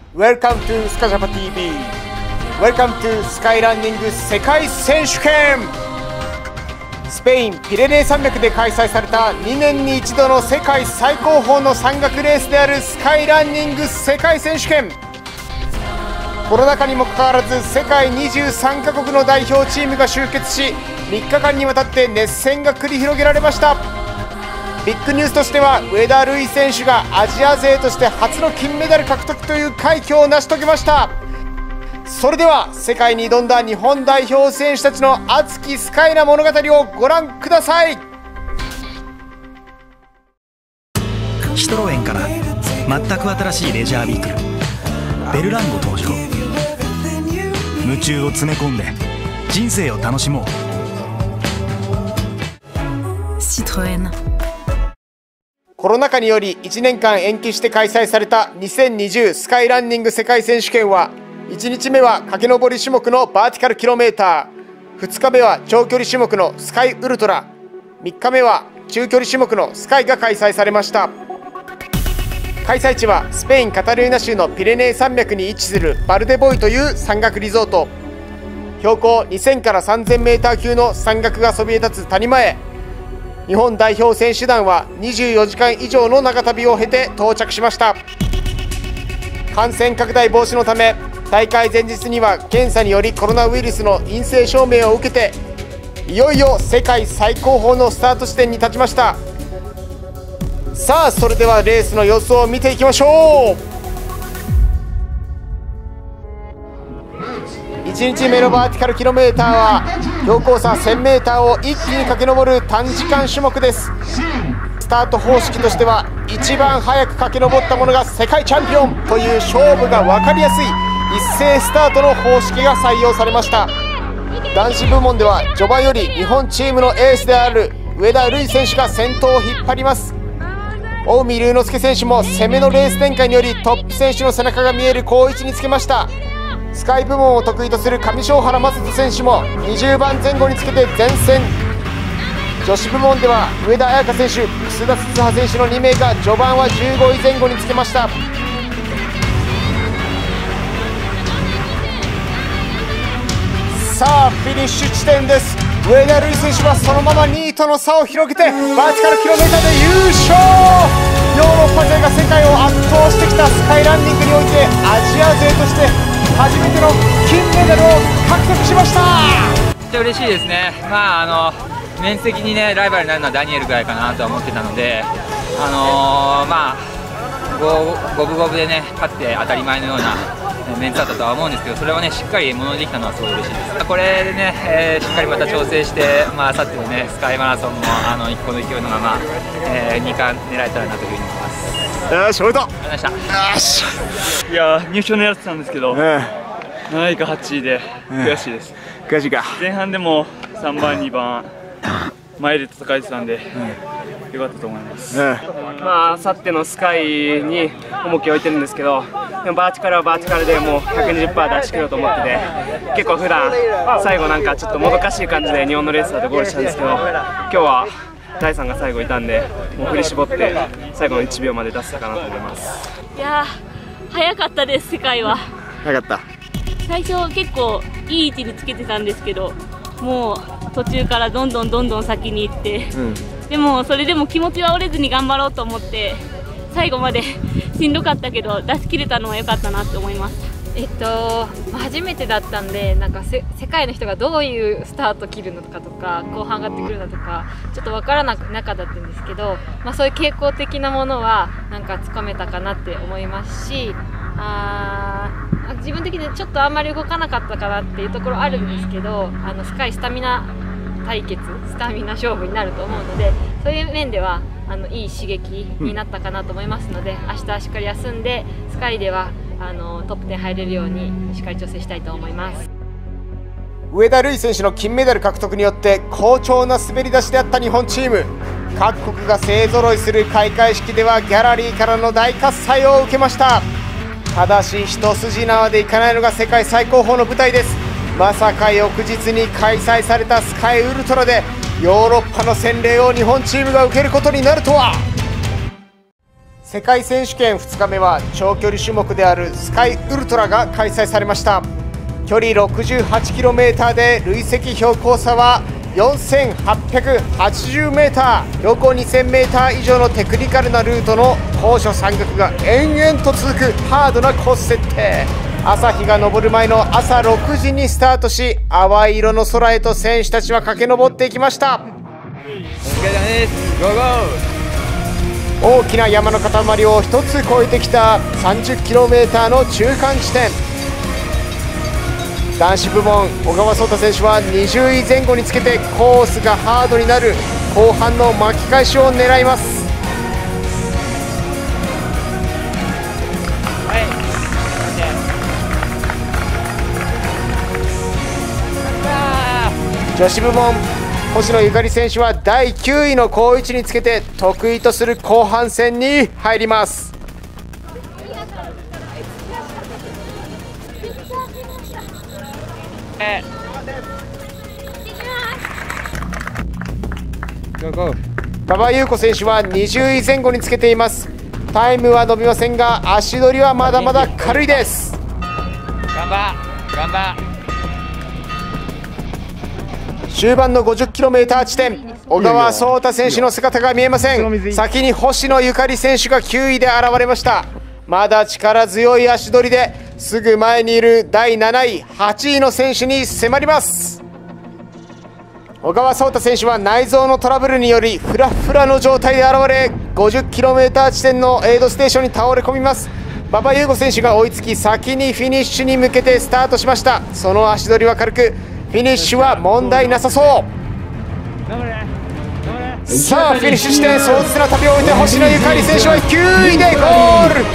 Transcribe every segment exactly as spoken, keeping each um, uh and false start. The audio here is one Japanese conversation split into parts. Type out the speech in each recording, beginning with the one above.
Welcome to スカジャパ ティーブイ Welcome to スカイランニング世界選手権。スペインピレネー山脈で開催されたにねんに一度の世界最高峰の山岳レースであるスカイランニング世界選手権。コロナ禍にもかかわらず世界にじゅうさんカ国の代表チームが集結し、みっかかんにわたって熱戦が繰り広げられました。ビッグニュースとしては上田瑠衣選手がアジア勢として初の金メダル獲得という快挙を成し遂げました。それでは世界に挑んだ日本代表選手たちの熱きスカイな物語をご覧ください。 シトロエンから全く新しいレジャービークルベルランゴ登場。夢中を詰め込んで人生を楽しもう。シトロエン。 コロナ禍によりいちねんかん延期して開催されたにせんにじゅうスカイランニング世界選手権はいちにちめは駆け上り種目のバーティカルキロメーター、ふつかめは長距離種目のスカイウルトラ、みっかめは中距離種目のスカイが開催されました。開催地はスペインカタルーニャ州のピレネー山脈に位置するバルデボイという山岳リゾート。標高にせんからさんぜんメーター級の山岳がそびえ立つ谷間へ、日本代表選手団はにじゅうよじかん以上の長旅を経て到着しました。感染拡大防止のため大会前日には検査によりコロナウイルスの陰性証明を受けて、いよいよ世界最高峰のスタート地点に立ちました。さあそれではレースの様子を見ていきましょう。いちにちめのバーティカルキロメーターは標高差 せんメーターを一気に駆け上る短時間種目です。スタート方式としては一番早く駆け上った者が世界チャンピオンという勝負が分かりやすい一斉スタートの方式が採用されました。男子部門では序盤より日本チームのエースである上田瑠衣選手が先頭を引っ張ります。近江龍之介選手も攻めのレース展開によりトップ選手の背中が見える好位置につけました。スカイ部門を得意とする上庄原正人選手もにじゅうばんぜん後につけて前線。女子部門では上田彩香選手、楠田鈴葉選手のにめいが序盤はじゅうごいぜん後につけました。さあフィニッシュ地点です。上田瑠衣選手はそのままにいとの差を広げてバーティカルキロメーターで優勝。ヨーロッパ勢が世界を圧倒してきたスカイランニングにおいてアジア勢として初めての金メダルを獲得しました。 めっちゃ嬉しいですね。まああの面積にねライバルになるのはダニエルぐらいかなとは思ってたので、あのー、まあ五分五分でね勝って当たり前のようなメンツだったとは思うんですけど、それをねしっかりものにできたのはすごい嬉しいです。これでね、えー、しっかりまた調整して、まあ明後日のねスカイマラソンもあの一個の勢いのまま、えー、に冠狙えたらなというふうに思います。 よし、おめでとう。 ありがとうございました。 よし。 いや入賞狙ってたんですけど、うん、なないかはちいで悔しいです。 うん、悔しいか。 前半でもさんばんにばん前で戦えてたんで、うん、よかったと思います。うん、 まあ明後日のスカイに重きを置いてるんですけど、でもバーティカルはバーティカルでもう ひゃくにじゅっパーセント 出し切ろうと思ってて、結構普段最後なんかちょっともどかしい感じで日本のレースだとゴールしたんですけど、今日は第さんが最後いたんで、もう振り絞って最後のいちびょうまで出せたかなと思います。 いやー早かったです。世界は早かった。 最初結構いい位置につけてたんですけど、もう途中からどんどんどんどん先に行って、うん、でもそれでも気持ちは折れずに頑張ろうと思って最後までしんどかったけど出し切れたのは良かったなと思います。 えっと初めてだったんで、なんかせ世界の人がどういうスタート切るのかとか後半上がってくるのとかちょっと分からなく中だったんですけど、まあ、そういう傾向的なものはなんかつかめたかなって思いますし、あ自分的にちょっとあんまり動かなかったかなっていうところあるんですけど、あのスカイスタミナ対決スタミナ勝負になると思うので、そういう面ではあのいい刺激になったかなと思いますので、明日はしっかり休んでスカイではあのトップじゅう入れるようにしっかり調整したいと思います。 上田瑠衣選手の金メダル獲得によって好調な滑り出しであった日本チーム。各国が勢ぞろいする開会式ではギャラリーからの大喝采を受けました。ただし一筋縄でいかないのが世界最高峰の舞台です。まさか翌日に開催されたスカイウルトラでヨーロッパの洗礼を日本チームが受けることになるとは。 世界選手権ふつかめは長距離種目であるスカイウルトラが開催されました。距離 ろくじゅうはちキロメーター で累積標高差は よんせんはっぴゃくはちじゅうメーター、標高 にせんメーター 以上のテクニカルなルートの高所山岳が延々と続くハードなコース設定。朝日が昇る前の朝ろくじにスタートし、淡い色の空へと選手たちは駆け上っていきました。大きな山の塊を一つ越えてきた さんじゅっキロメーター の中間地点。男子部門、小川颯太選手はにじゅういぜん後につけてコースがハードになる後半の巻き返しを狙います。女子部門、星野ゆかり選手はだいきゅういの好位置につけて得意とする後半戦に入ります。馬場優子選手はにじゅういぜん後につけています。タイムは伸びませんが足取りはまだまだ軽いです。 頑張頑張終盤の ごじゅっキロメーター 地点、小川颯太選手の姿が見えません。先に星野ゆかり選手がきゅういで現れました。まだ力強い足取りですぐ前にいるだいなない、はちいの選手に迫ります。小川颯太選手は内臓のトラブルによりフラフラの状態で現れ、 ごじゅっキロメーター 地点のエイドステーションに倒れ込みます。馬場優吾選手が追いつき先にフィニッシュに向けてスタートしました。その足取りは軽く、フィニッシュは問題なさそう。さあフィニッシュ地点、壮絶な旅を終えて星野ゆかり選手はきゅういでゴール。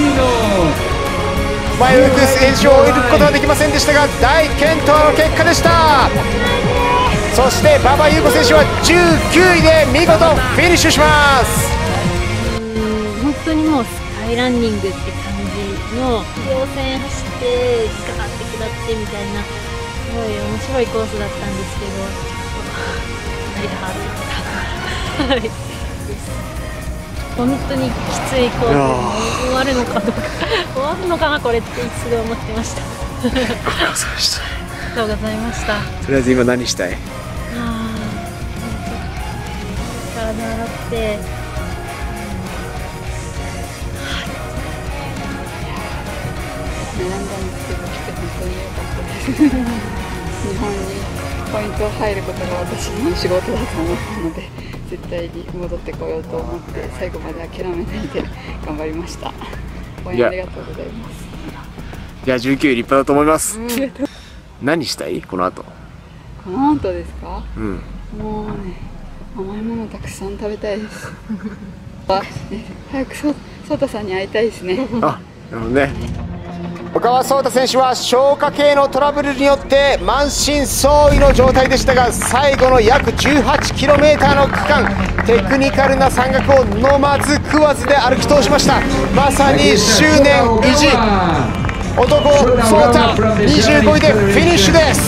前を行く選手を追い抜くことはできませんでしたが大健闘の結果でした。そして馬場優子選手はじゅうきゅういで見事フィニッシュします。 本当にもうスカイランニングって感じの稜線走ってガーって下ってみたいな、すごい面白いコースだったんですけど、かなりハードだった本当にきついコースで終わるのかどうか終わるのかなこれってすごい思ってました。ありがとうございました。 とりあえず今何したい？ 体洗って、 悩んだんですけど来て本当に良かったです。日本にポイント入ることが私の仕事だと思ったので絶対に戻ってこようと思って最後まで諦めないで頑張りました。応援ありがとうございます。 いやじゅうきゅうい立派だと思います。うん、何したいこの後？ この後ですか？ うん、 もうね甘いものたくさん食べたいです。あ、ね、早くそう颯太さんに会いたいですね。 あ、なるほどね。小川颯太選手は消化系のトラブルによって満身創痍の状態でしたが最後の約 じゅうはちキロメーター の区間テクニカルな山岳を飲まず食わずで歩き通しました。まさに執念意地、男颯太にじゅうごいでフィニッシュです。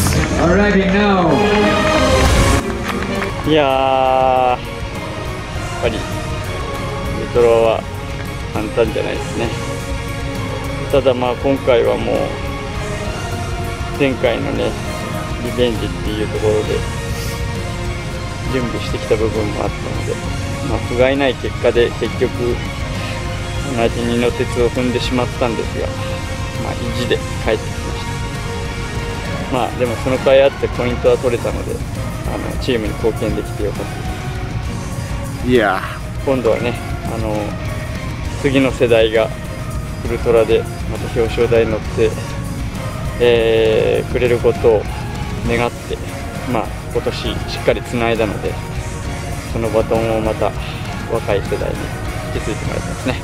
いやーやっぱりメトロは簡単じゃないですね。ただまあ今回はもう前回のねリベンジっていうところで準備してきた部分もあったので、まあ、不甲斐ない結果で結局同じ二の鉄を踏んでしまったんですが、まあ、意地で帰ってきました。まあでもその甲斐あってポイントは取れたのであのチームに貢献できてよかったです。いや今度はねあの次の世代がウルトラでまた表彰台に乗って、えー、くれることを願って、まあ、今年しっかりつないだのでそのバトンをまた若い世代に引き継いでもらいたいですね。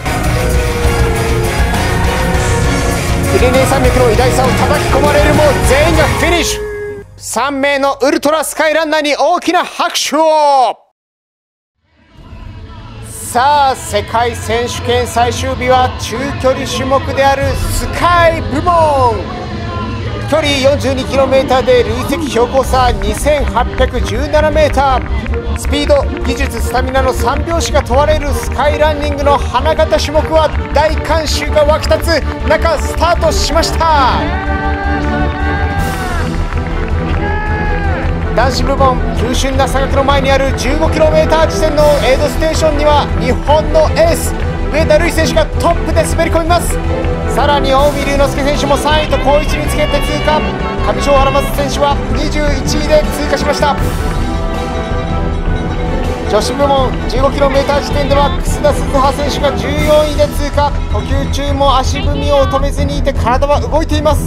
ピレネー山脈の偉大さを叩き込まれるも全員がフィニッシュ。さんめいのウルトラスカイランナーに大きな拍手を。さあ世界選手権最終日は中距離種目であるスカイ部門。 距離 よんじゅうにキロメーター で累積標高差 にせんはっぴゃくじゅうななメーター、スピード、技術、スタミナのさん拍子が問われるスカイランニングの花形種目は大観衆が沸き立つ中スタートしました。男子部門、急峻な山岳の前にある じゅうごキロメーター 地点のエイドステーションには日本のエース上田瑠衣選手がトップで滑り込みます。さらに近江龍之介選手もさんいと好位置につけて通過。上庄原松選手はにじゅういちいで通過しました。女子部門 じゅうごキロメーター 地点では楠田鈴葉選手がじゅうよんいで通過。呼吸中も足踏みを止めずにいて体は動いています。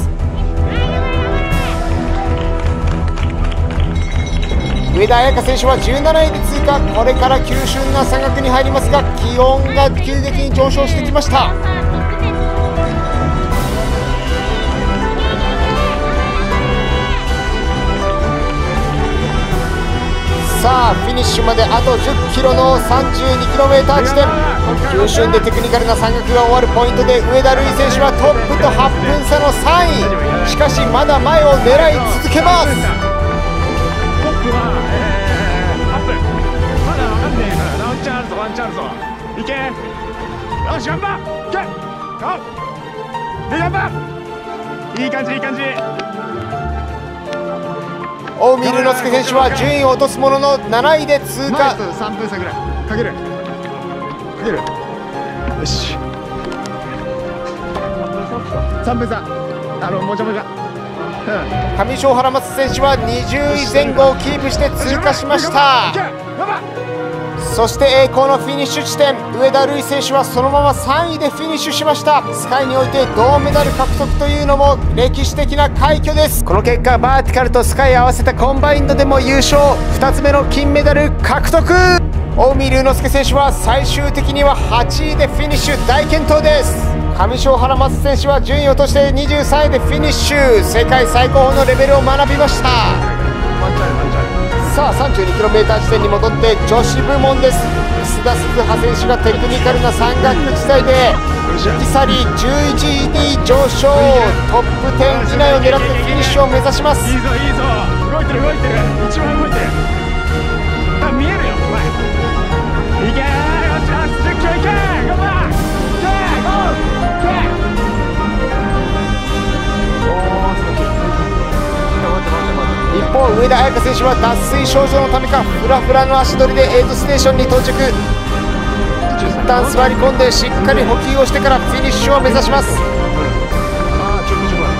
上田彩香選手はじゅうなないで通過。これから急峻な山岳に入りますが気温が急激に上昇してきました。さあフィニッシュまであとじゅっキロの さんじゅうにキロメーター 地点、急峻でテクニカルな山岳が終わるポイントで上田瑠衣選手はトップとはっぷん差のさんい。しかしまだ前を狙い続けます。 ワンチャンあるぞ。いけ。よし頑張っ。いけ。ゴー。頑張っ。いい感じいい感じ。 近江龍之介選手は順位を落とすもののなないで通過。 さんぷん差ぐらいかけるかける。よしさんぷん差。あのもちゃもちゃ。 上庄原松選手はにじゅういぜん後をキープして通過しました。そして栄光のフィニッシュ地点、上田瑠衣選手はそのままさんいでフィニッシュしました。スカイにおいて銅メダル獲得というのも歴史的な快挙です。この結果バーティカルとスカイ合わせたコンバインドでも優勝、ふたつめの金メダル獲得。近江龍之介選手は最終的にははちいでフィニッシュ、大健闘です。上庄原松選手は順位を落としてにじゅうさんいでフィニッシュ、世界最高峰のレベルを学びました。さあ さんじゅうにキロメーター 地点に戻って女子部門です。楠田鈴葉選手がテクニカルな山岳地帯で抜き去りじゅういちいに上昇、トップじゅう以内を狙ってフィニッシュを目指します。 いいぞいいぞ、動いてる動いてる、一番動いてる。あ、見えるよ前。いけー、よしよし、じゅっキロいけー、頑張れ、いけー、ゴー、いけー。 一方上田彩香選手は脱水症状のためかフラフラの足取りでエイドステーションに到着。一旦座り込んでしっかり補給をしてからフィニッシュを目指します。 ああちょっとちょっと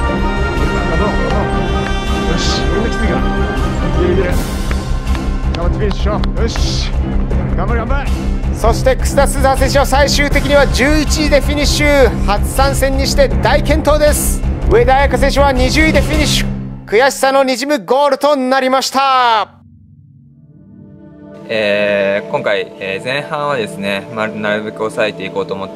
よし、みんなきついからいけるいける、頑張ってフィニッシュしよう。よし頑張れ頑張れ。 そして楠田鈴葉選手は最終的にはじゅういちいでフィニッシュ、初参戦にして大健闘です。上田彩香選手はにじゅういでフィニッシュ、悔しさのにじむゴールとなりました。 えー、今回、えー、前半はですね、まあ、なるべく抑えていこうと思って、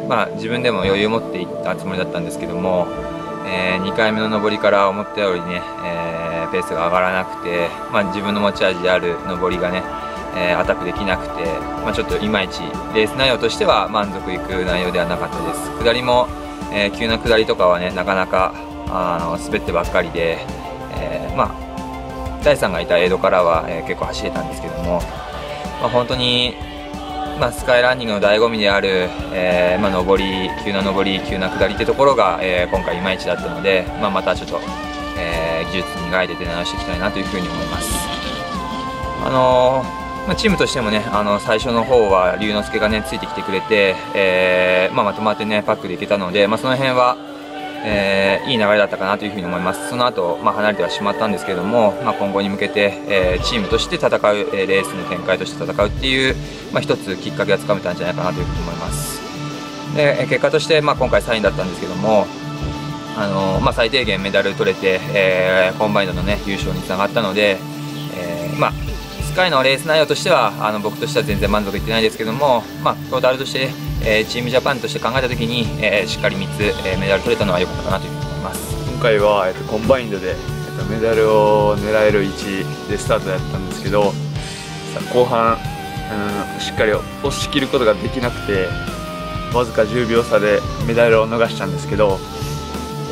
まあ、自分でも余裕を持っていったつもりだったんですけども、えー、にかいめの上りから思ったよりね、えー、ペースが上がらなくて、まあ、自分の持ち味である上りがね、えー、アタックできなくて、まあ、ちょっといまいちレース内容としては満足いく内容ではなかったです。下りも、えー、急な下りとかはねなかなかあの滑ってばっかりで、えー、まあ大さんがいたエイドからは、えー、結構走れたんですけども、まあ、本当に、まあ、スカイランニングの醍醐味である、えーまあ、上り急な上り急な下りってところが、えー、今回いまいちだったので、まあ、またちょっと、えー、技術磨いて出直していきたいなというふうに思います。あのーまあ、チームとしてもね、あの最初の方は龍之介がねついてきてくれて、えーまあ、まとまってねパックでいけたので、まあ、その辺は、えー、いい流れだったかなというふうに思います。その後、まあ、離れてはしまったんですけれども、まあ、今後に向けて、えー、チームとして戦う、えー、レースの展開として戦うっていう、まあ、一つきっかけがつかめたんじゃないかなというふうに思います。で結果として、まあ、今回さんいだったんですけども、あのまあ、最低限メダル取れて、えー、コンバインドの、ね、優勝につながったので、えーまあスカイのレース内容としてはあの僕としては全然満足いってないですけども、まあ、トータルとして、えー、チームジャパンとして考えたときに、えー、しっかりみっつ、えー、メダル取れたのは良かったかなというふうに思います。 今回は、えっと、コンバインドで、えっと、メダルを狙える位置でスタートだったんですけど、さ後半、うん、しっかり押し切ることができなくてわずかじゅうびょう差でメダルを逃したんですけど、えっ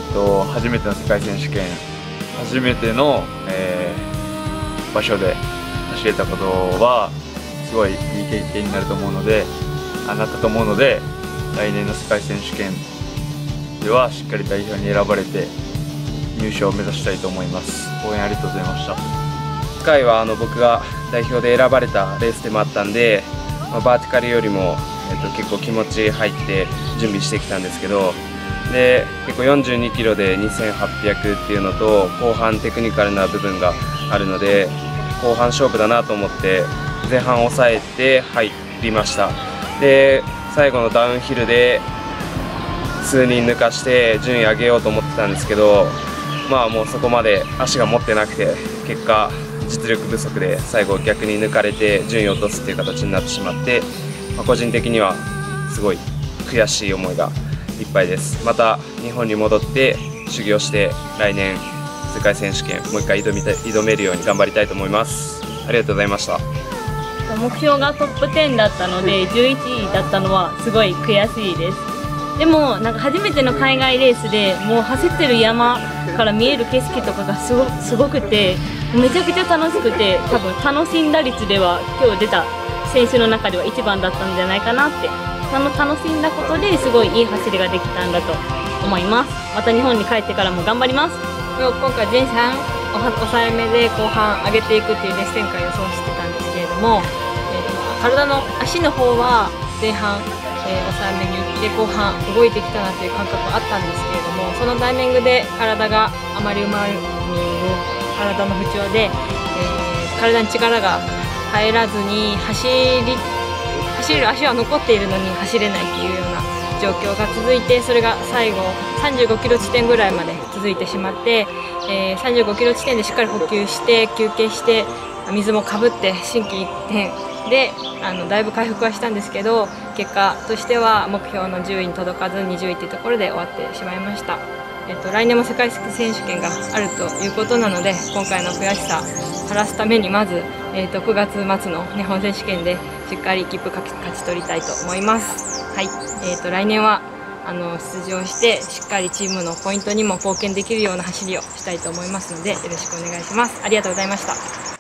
っと、初めての世界選手権、初めての、えー、場所で走れたことはすごいいい経験になると思うので、あなったと思うので、来年の世界選手権ではしっかり代表に選ばれて入賞を目指したいと思います。応援ありがとうございました。 スカイはあの僕が代表で選ばれたレースでもあったんで、まあ、バーティカルよりも、えっと、結構気持ち入って準備してきたんですけど、で結構よんじゅうにキロでにせんはっぴゃくっていうのと後半テクニカルな部分があるので、後半勝負だなと思って前半抑えて入りました。で最後のダウンヒルで数人抜かして順位上げようと思ってたんですけど、まあもうそこまで足が持ってなくて、結果実力不足で最後逆に抜かれて順位を落とすっていう形になってしまって、まあ、個人的にはすごい悔しい思いがいっぱいです。また日本に戻って修行して来年世界選手権もう一回挑みたい挑めるように頑張りたいと思います。ありがとうございました。 目標がトップじゅうだったのでじゅういちいだったのはすごい悔しいです。でもなんか初めての海外レースでもう走ってる山から見える景色とかがすごすごくて、めちゃくちゃ楽しくて、多分楽しんだ率では今日出た選手の中では一番だったんじゃないかなって、その楽しんだことですごいいい走りができたんだと思います。また日本に帰ってからも頑張ります。 今回前半抑えめで後半上げていくっていうレース展開を予想してたんですけれども、えー、体の足の方は前半えー、抑えめにいって後半動いてきたなという感覚はあったんですけれども、そのタイミングで体があまりうまい体の不調で、えー、体に力が入らずに走り走れる足は残っているのに走れないというような状況が続いて、それが最後さんじゅうごキロ地点ぐらいまで続いてしまって、えー、さんじゅうごキロ地点でしっかり補給して休憩して水もかぶって心機一転であのだいぶ回復はしたんですけど、結果としては目標のじゅういに届かずにじゅういというところで終わってしまいました。えっと、来年も世界選手権があるということなので、今回の悔しさ晴らすためにまず、えっと、くがつ末の日本選手権でしっかり切符勝ち取りたいと思います。はい、えっと、来年はあの出場してしっかりチームのポイントにも貢献できるような走りをしたいと思いますので、よろしくお願いします。ありがとうございました。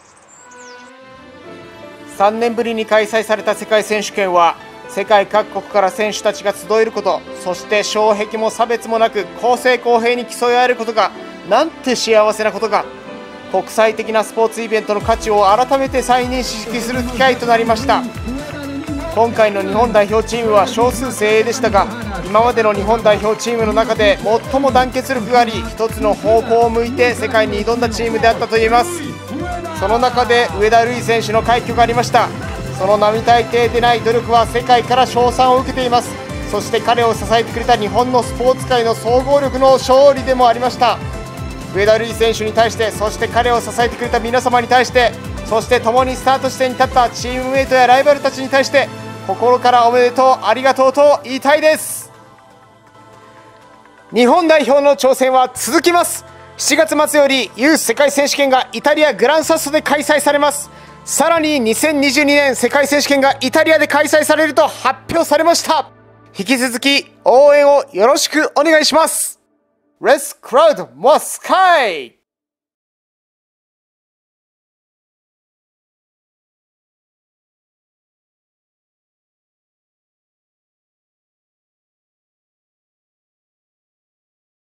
さんねんぶりに開催された世界選手権は世界各国から選手たちが集えること、そして障壁も差別もなく公正公平に競い合えることがなんて幸せなことか。国際的なスポーツイベントの価値を改めて再認識する機会となりました。今回の日本代表チームは少数精鋭でしたが、今までの日本代表チームの中で最も団結力があり、一つの方向を向いて世界に挑んだチームであったといえます。その中で上田瑠衣選手の快挙がありました。その並大抵でない努力は世界から称賛を受けています。そして彼を支えてくれた日本のスポーツ界の総合力の勝利でもありました。上田瑠衣選手に対して、そして彼を支えてくれた皆様に対して、そして共にスタート地点に立ったチームメイトやライバルたちに対して心からおめでとう、ありがとうと言いたいです。日本代表の挑戦は続きます。しちがつ末よりユース世界選手権がイタリア・グランサッソで開催されます。さらににせんにじゅうにねん世界選手権がイタリアで開催されると発表されました。引き続き応援をよろしくお願いします。Let's crowd more sky!